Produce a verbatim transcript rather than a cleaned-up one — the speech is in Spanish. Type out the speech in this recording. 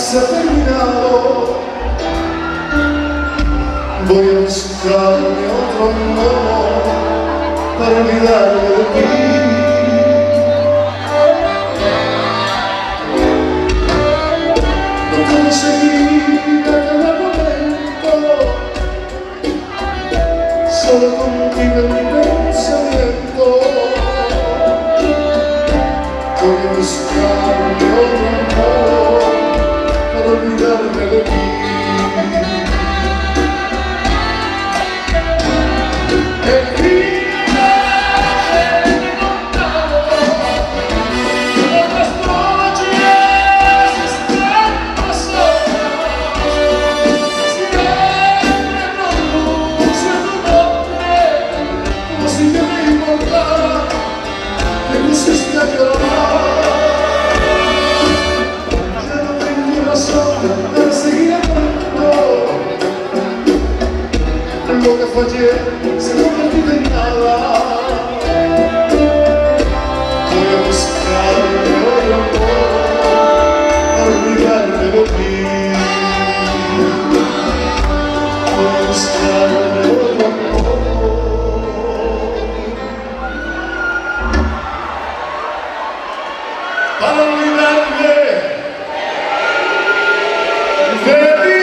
se ha terminado. Voy a buscarme otro amor para olvidarme de ti. No conseguí cada momento, solo contigo en mi pensamiento. Voy a buscarme otro amor para olvidarme de ti. Lo que fue ayer se ha convertido en nada. Voy a buscarme otro amor para olvidarme de ti. Voy a buscarme otro amor para olvidarme de ti.